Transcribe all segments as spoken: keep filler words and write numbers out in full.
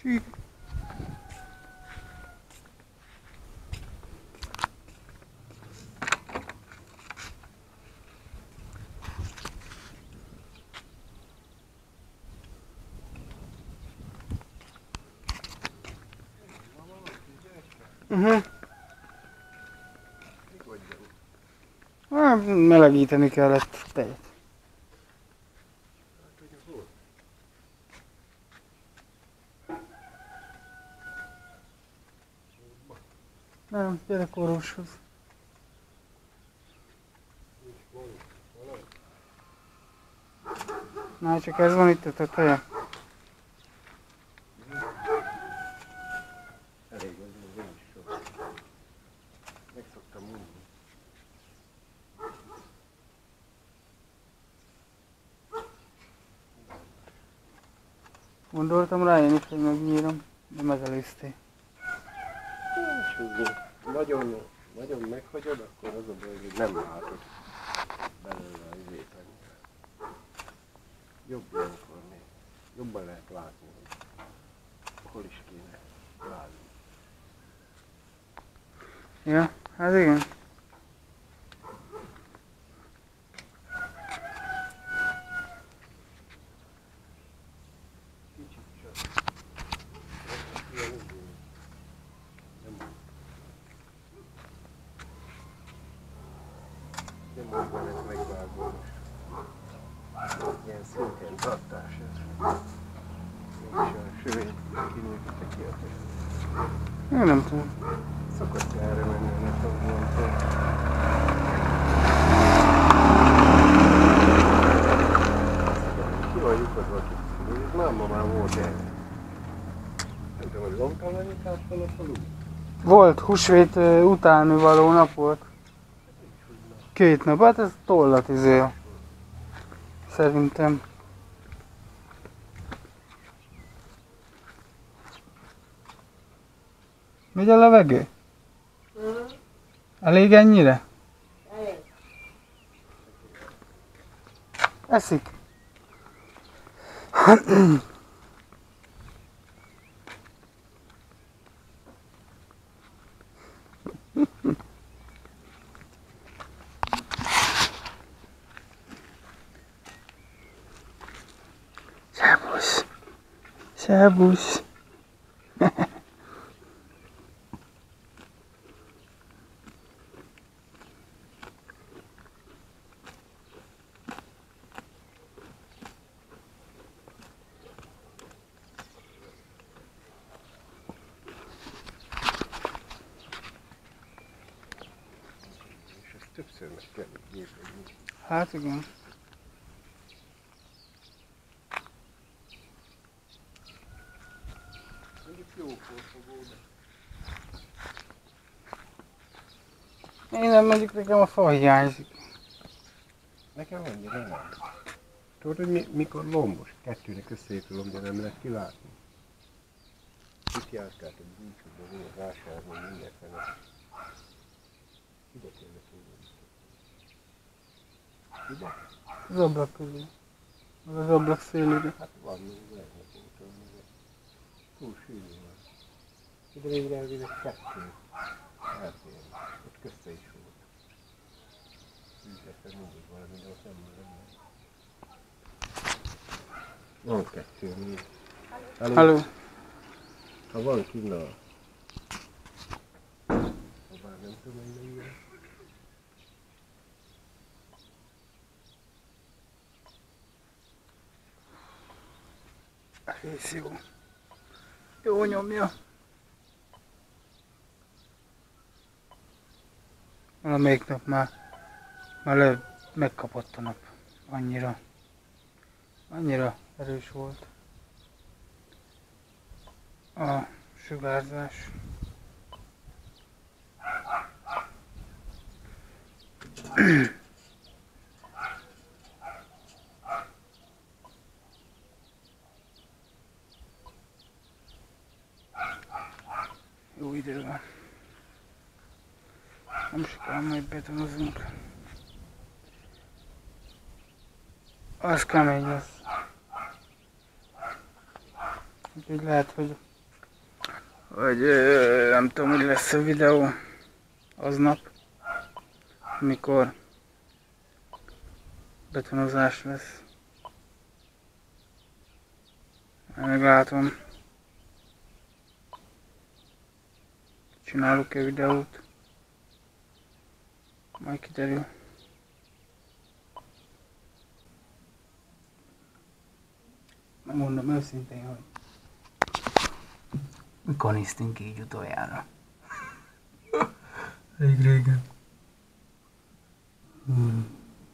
Csík. Uh-huh. Hát, melegíteni kellett tejet. Nem, gyerek orvoshoz. Na, csak ez van itt a teteje. Elég, ez nem is sok. Megszoktam mondani. Gondoltam rá én is, hogy megnyírom, de megelőztél. Nagyon, nagyon meghagyod, akkor az a baj, hogy nem látod belőle az izét annyira. Jobb ilyenkor még. Jobban lehet látni, hogy hol is kéne látni. Ja, hát igen. Kicsit csak. Ilyen úgy, nem, nem úgy van ez megvágva most. Ilyen szinten tartás ez. Mégis a sövény kinőtte ki a testet. Én nem tudom. Szokott erre menni, nem tudom, mondta. Ki van lyukadva a kicsit? Ez máma már volt erre. Nem tudom, hogy lomtalanyítás van a falu? Volt húsvét uh, utáni való nap volt. Két nap, hát ez tollat izé. Szerintem. Megy a levegő? Uh-huh. Elég ennyire? Elég. Eszik. Servusz. Servusz. És ezt többször meg kell gépelni. Hát igen. Mondjuk jó forfogó, de... Én nem mondjuk, nekem a fa hiányzik. Nekem annyira nem. Tudod, hogy mi, mikor lombos? Kettőnek összeért a lombja, nem lehet kilátni. Itt járkáltak búcsúban, ilyen vásárban, mindenfele. Ide kellett volna. Ide? Az ablak közé. Az az ablak szélére. Hát van, még lehetnek úton, de túl sűrű van. Ide végre elvileg kettő. Elfér. Ott közte is volt. Üzletben mindig valami, de ott nem lenne. Van kettő még. Hello. Hello. Ha van kinn a... Ha bár nem tudom, hogy mennyire. Egész jó. Jó nyomja. Valamelyik nap már, már le, megkapott a nap. Annyira, annyira erős volt a sugárzás. Jó idő van. Nem sokkal majd betonozunk. Az kemény lesz. Úgyhogy lehet, hogy hogy ö, nem tudom, hogy lesz a videó aznap, mikor betonozás lesz. Meglátom. Csinálok-e videót? Majd kiderül. Megmondom őszintén, hogy mikor néztünk így utoljára? Rég régen. Hmm.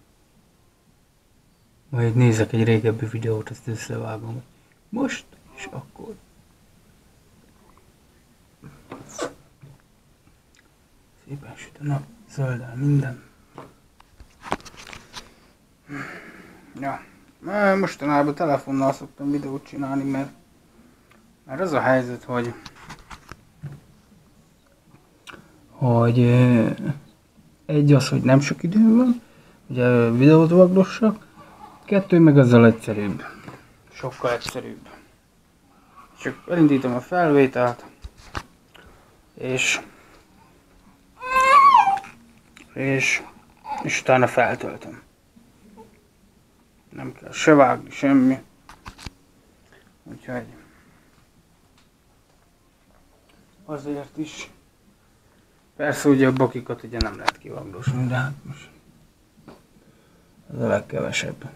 Majd nézek egy régebbi videót, azt összevágom. Most és akkor. Szépen süt a nap, zöldel minden. Ja, mostanában telefonnal szoktam videót csinálni, mert, mert az a helyzet, hogy hogy egy az, hogy nem sok időm van, ugye videót vaglossak, kettő meg azzal egyszerűbb. Sokkal egyszerűbb. Csak elindítom a felvételt, és és, és utána feltöltöm. Nem kell se vágni, semmi. Úgyhogy azért is. Persze ugye a bakikat ugye nem lehet kivaglosni, de hát most ez a legkevesebb.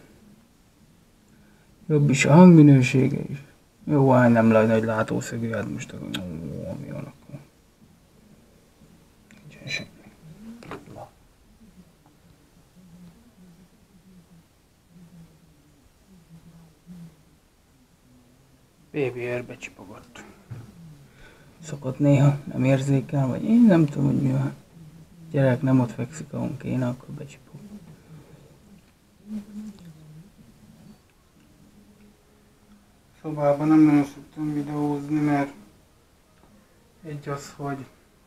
Jobb is a hangminősége is. Jó, hát nem nagy, nagy látószögű, hát most akkor ó, mi van akkor. Nincsen semmi. Na. Baby Air becsipogott. Szokott néha, nem érzékel, vagy én nem tudom, hogy mi van. Gyerek nem ott fekszik, ahol kéne, akkor becsipog. Szobában nem nagyon szoktam videózni, mert egy az, hogy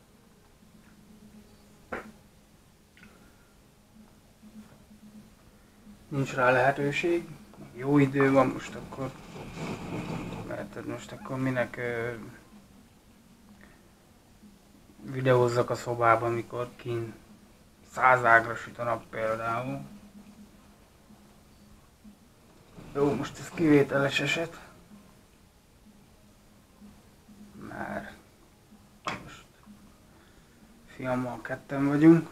nincs rá lehetőség, jó idő van most akkor, mert most akkor minek ö, videózzak a szobában, mikor kint száz ágra süt a nap például. Jó, most ez kivételes eset, mert most fiammal ketten vagyunk.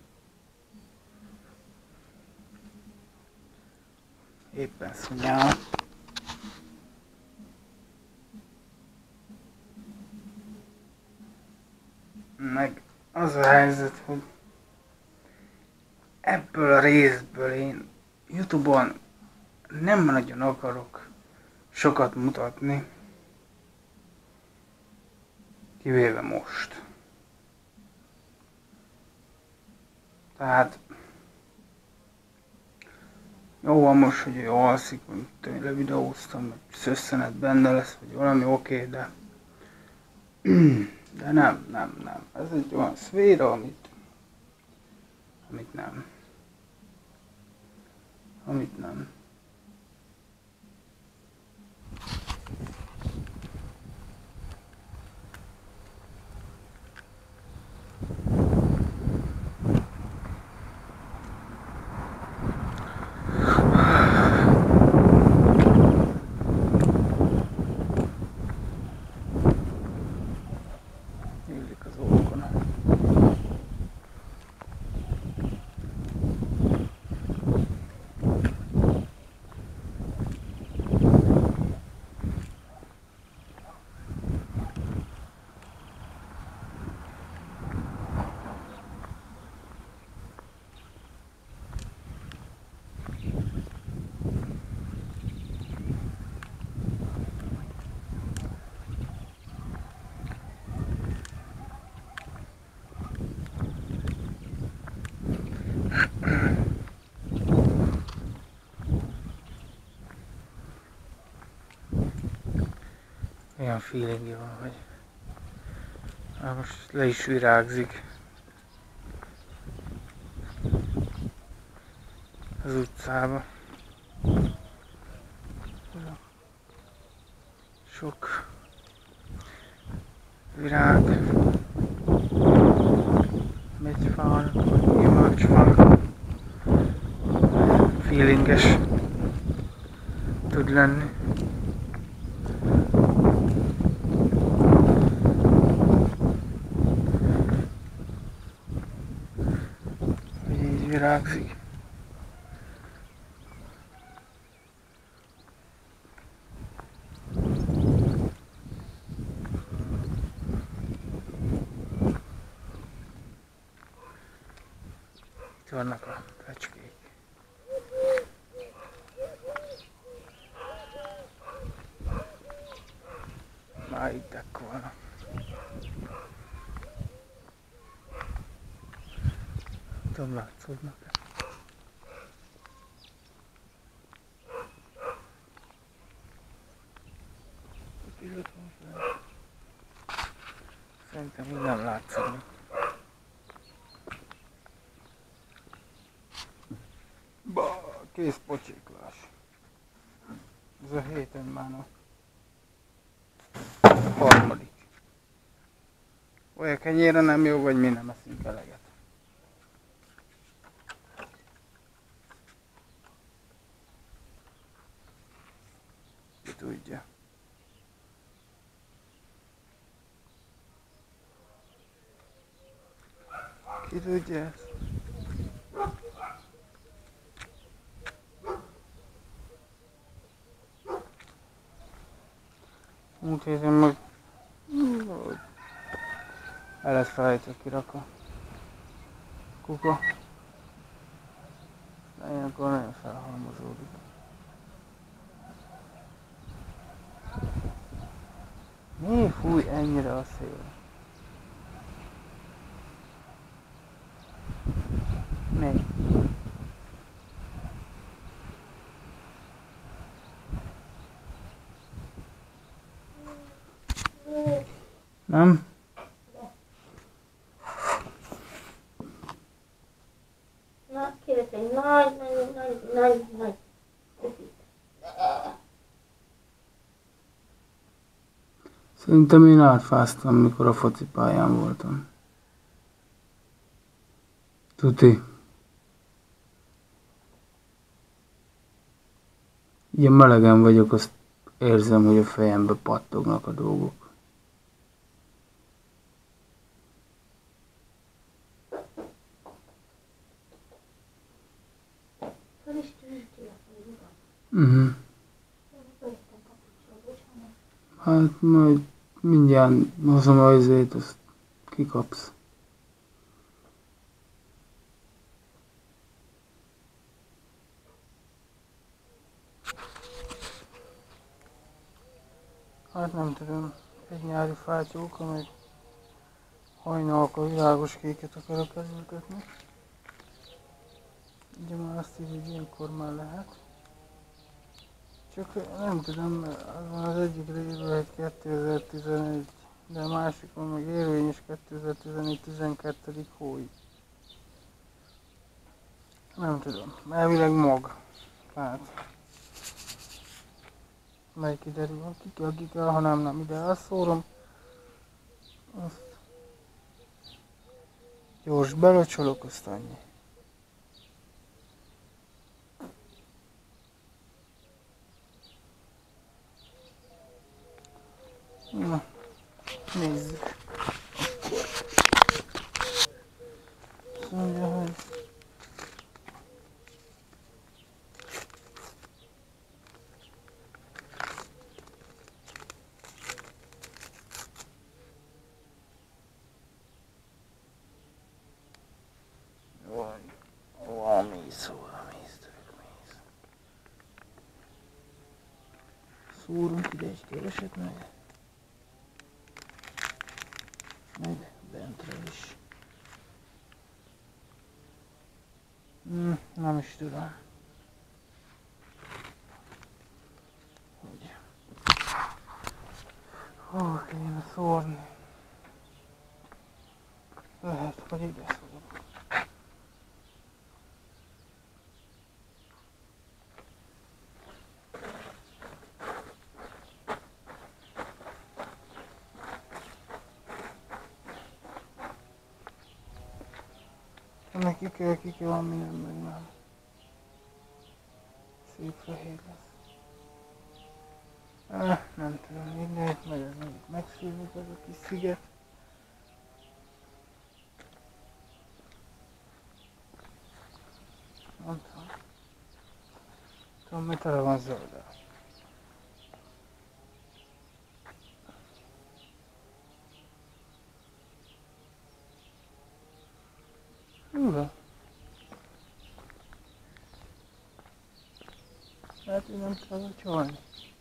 Éppen szúnyál. Meg az a helyzet, hogy ebből a részből én YouTube-on nem nagyon akarok sokat mutatni, kivéve most. Tehát jó van most, hogy ő alszik, hogy tőle videóztam, hogy szösszenet benne lesz, vagy valami oké, okay, de de nem, nem, nem. Ez egy olyan szféra, amit amit nem. Amit nem. Illik az orkon. Olyan feelingje van, hogy hát most le is virágzik az utcába. Sok virág, megyfának, vagy gyümölcsfák. Feelinges tud lenni. Hogy így virágzik. Itt vannak a fecskék. Már itt vannak. Tudom, látszódnak-e? Szerintem így nem látszódnak. Ba, kész pocséklás. Ez a héten már a harmadik. Olyan kenyére nem jó, vagy mi nem eszünk eleget. Ki tudja. Ki tudja ezt? Múlt héten meg el lett felejtve kirakva kuka. De ilyenkor nagyon felhalmozódik. Mi fúj ennyire a szél? Mi? Nem? Na, kérlek egy nagy, nagy, nagy, nagy, nagy cukit. Szerintem én átfáztam, mikor a focipályán voltam. Tuti. Ilyen melegen vagyok, azt érzem, hogy a fejembe pattognak a dolgok. Fel is tűntél, hogy ugat. Uh-huh. Bejöttem kapucsra, bocsánat. Hát majd mindjárt hozom a izét, azt kikapsz. Hát nem tudom, egy nyári fátyóka, meg hajnalka világos kéket akarok elültetni. Ugye már azt így, hogy ilyenkor már lehet. Csak nem tudom, mert az van az egyik részben, hogy kétezer-tizenegy, de a másikon meg érvényes kétezer-tizenegy-tizenkettő. hói. Nem tudom, elvileg mag. Tehát mely kiderül, aki, aki kell, ha nem, nem ide elszórom. Azt gyors belocsolok, azt annyi. Na, nézzük. Akkor. Azt mondja, hogy szúrunk ide egy keveset meg. Meg bentre is. Hmm, nem is tudom. Hogy? Hol kéne szórni? Lehet, hogy ide szórok. Neki kell, kiki van, minden meg nem. Szép fehér lesz. Ah, nem tudom, mindegy, meg ez még megszűnik az a kis sziget. Nem tudom. Tudom, mi tele van zöldel. Ura. Hát én nem kell csalni.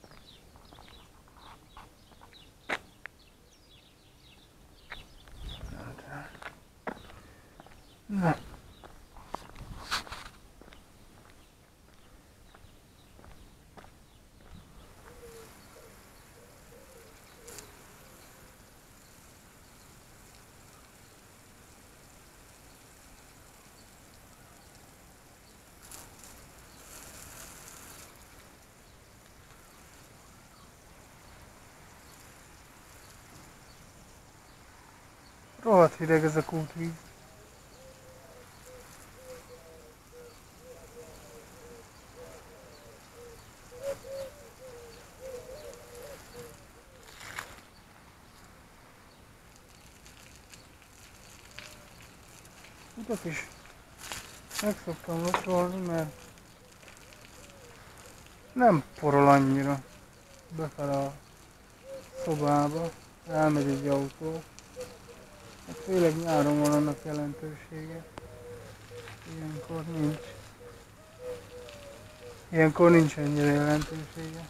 Nem tudom. Na. Rohadt hideg ez a kútvíz. Utat is meg szoktam locsolni, mert nem porol annyira befele a szobába, elmegy egy autó. Hát főleg nyáron van annak jelentősége. Ilyenkor nincs. Ilyenkor nincs ennyire jelentősége.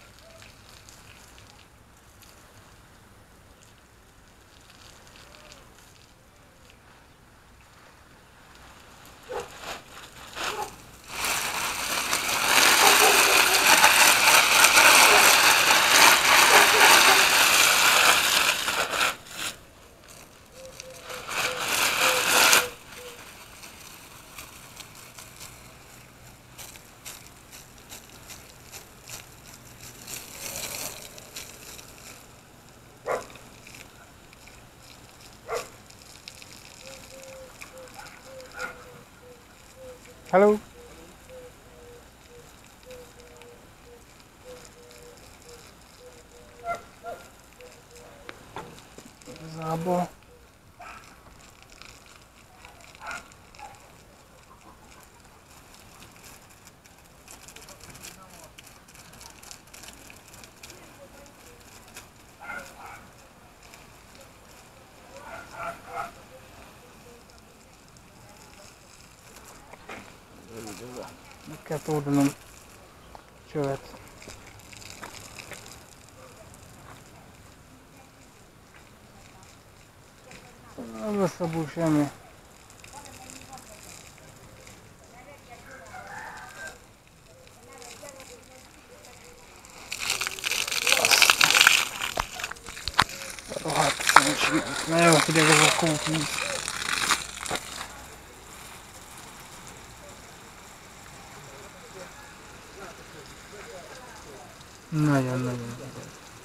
Hello? Igazából meg kell toldanom csövet. Nem lesz abból semmi. Rohadt szerencsét. Nagyon hideg ez a kókvíz. Nagyon-nagyon hideg.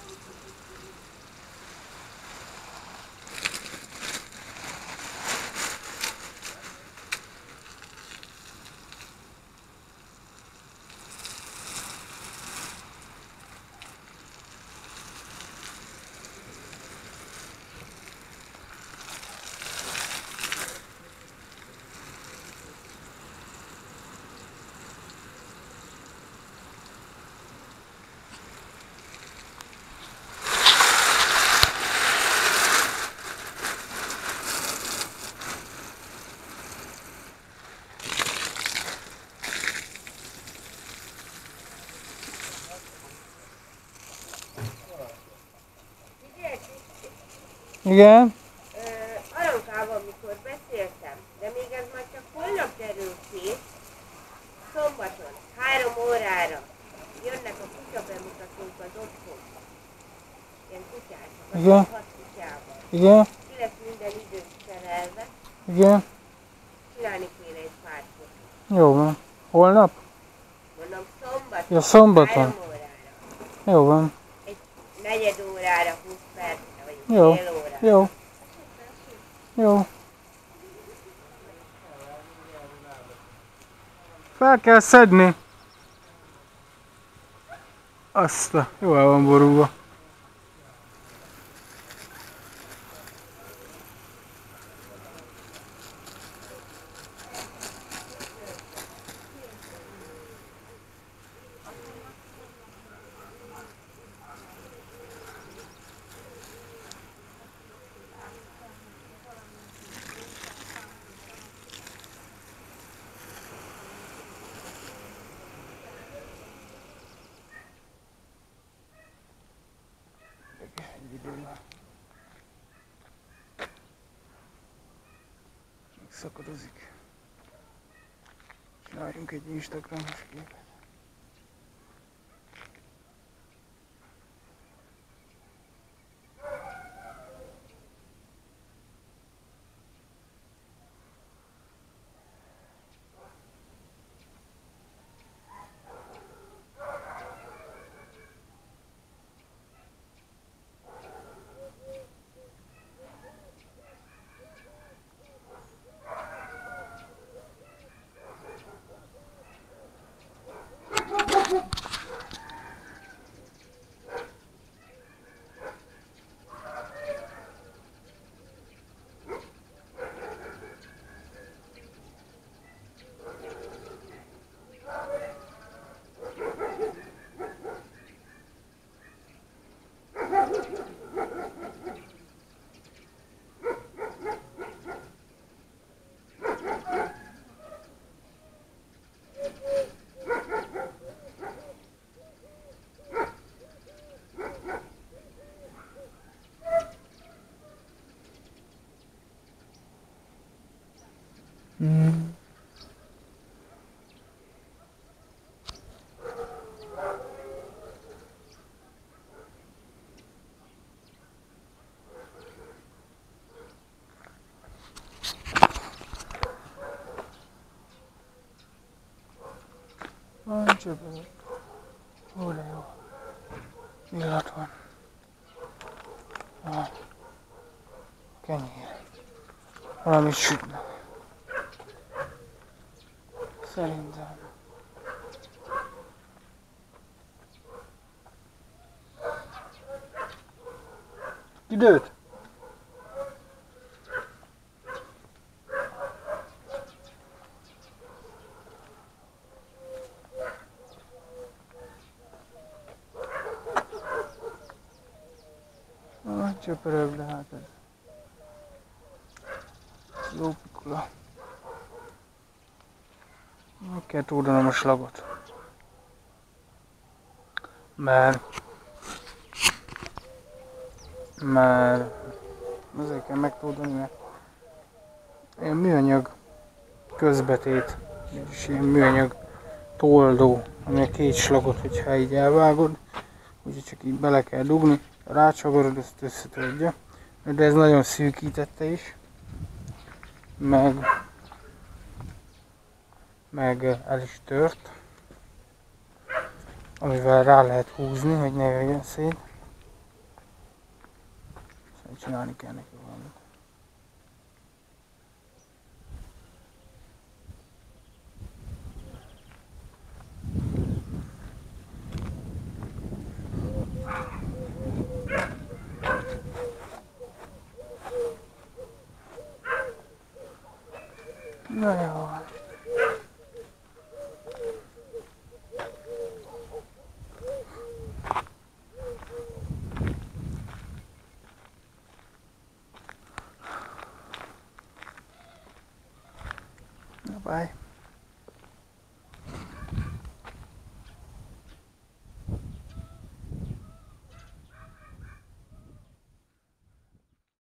Igen? Arankával, mikor beszéltem, de még ez már csak holnap derül ki, szombaton, három órára jönnek a kutyabemutatók az otthonba. Ilyen kutyások, az Igen. hat kutyával. Igen? Ki lesz minden időt szerelve, Igen? csinálni kéne egy pár fotót. Jó van. Holnap? Mondom, szombaton, Ja, szombaton. három órára. Jó van. Egy negyed órára, húsz percre, vagy Jó. fél órára. Jó. Jó. fel kell szedni. Azt a... Jól el van borulva. Megszakadozik. Csináljunk egy Instagramos képet. Mm. Van csöpög. Ó, de jó. Illat van. Ah. Kenyér. Valamit sütnek. Szerintem. Időt? Ah, csöpörög, de hát ez lópikula. Meg kell túldanom a slagot. Mert... Mert... Azért kell megtódani, mert... Ilyen műanyag közbetét, és ilyen műanyag toldó, ami a két slagot, hogyha így elvágod, úgyhogy csak így bele kell dugni, rácsavarod, ezt összetudja. De ez nagyon szűkítette is. Meg... meg el is tört, amivel rá lehet húzni, hogy ne jöjjön szét. Szóval csinálni kell neki valamit. Na jó. Bye.